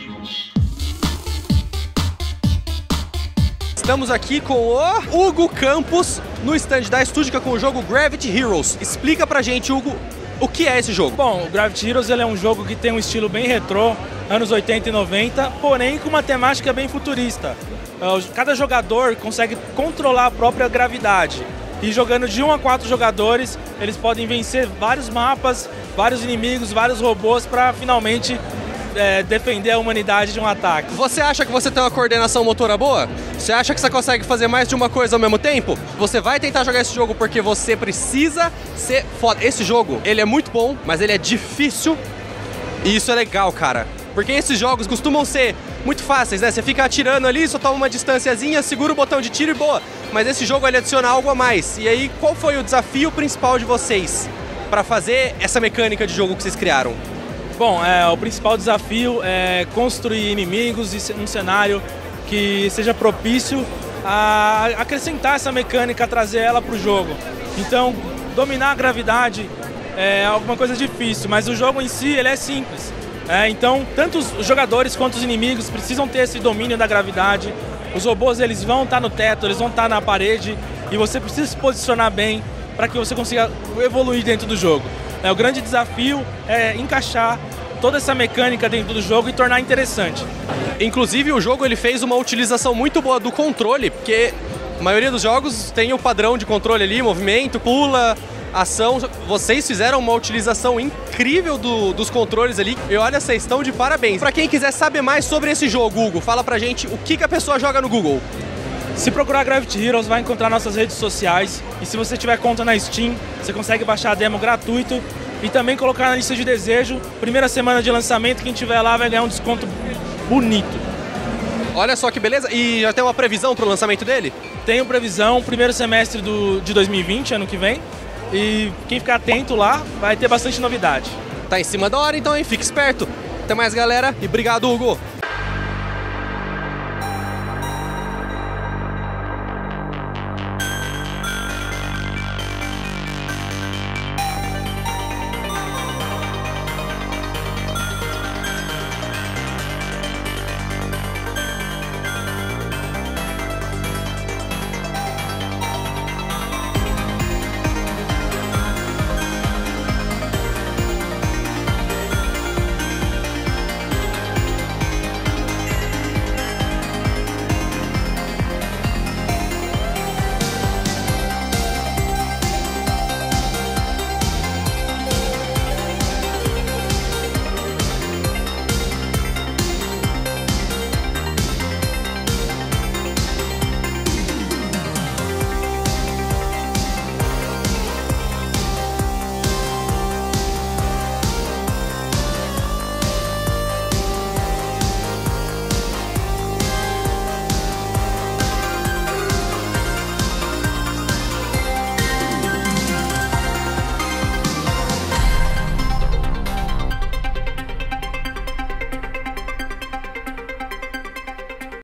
Estamos aqui com o Hugo Campos no stand da Studica com o jogo Gravity Heroes. Explica pra gente, Hugo, o que é esse jogo? Bom, o Gravity Heroes ele é um jogo que tem um estilo bem retrô, anos 80 e 90, porém com uma temática bem futurista. Cada jogador consegue controlar a própria gravidade. E jogando de 1 a 4 jogadores, eles podem vencer vários mapas, vários inimigos, vários robôs para finalmente defender a humanidade de um ataque. Você acha que você tem uma coordenação motora boa? Você acha que você consegue fazer mais de uma coisa ao mesmo tempo? Você vai tentar jogar esse jogo porque você precisa ser foda. Esse jogo, ele é muito bom, mas ele é difícil. E isso é legal, cara. Porque esses jogos costumam ser muito fáceis, né? Você fica atirando ali, só toma uma distânciazinha, segura o botão de tiro e boa. Mas esse jogo, ele adiciona algo a mais. E aí, qual foi o desafio principal de vocês para fazer essa mecânica de jogo que vocês criaram? Bom, o principal desafio é construir inimigos e um cenário que seja propício a acrescentar essa mecânica, trazer ela para o jogo. Então, dominar a gravidade é alguma coisa difícil, mas o jogo em si ele é simples. Então, tanto os jogadores quanto os inimigos precisam ter esse domínio da gravidade. Os robôs eles vão estar no teto, eles vão estar na parede e você precisa se posicionar bem para que você consiga evoluir dentro do jogo. O grande desafio é encaixar toda essa mecânica dentro do jogo e tornar interessante. Inclusive o jogo ele fez uma utilização muito boa do controle, porque a maioria dos jogos tem o padrão de controle ali, movimento, pula, ação. Vocês fizeram uma utilização incrível dos controles ali. E olha, vocês estão de parabéns. Para quem quiser saber mais sobre esse jogo, Hugo, fala pra gente o que a pessoa joga no Google. Se procurar Gravity Heroes, vai encontrar nossas redes sociais. E se você tiver conta na Steam, você consegue baixar a demo gratuito e também colocar na lista de desejo. Primeira semana de lançamento, quem tiver lá vai ganhar um desconto bonito. Olha só que beleza. E já tem uma previsão para o lançamento dele? Tenho previsão, primeiro semestre de 2020, ano que vem. E quem ficar atento lá vai ter bastante novidade. Tá em cima da hora então, hein? Fique esperto. Até mais, galera. E obrigado, Hugo.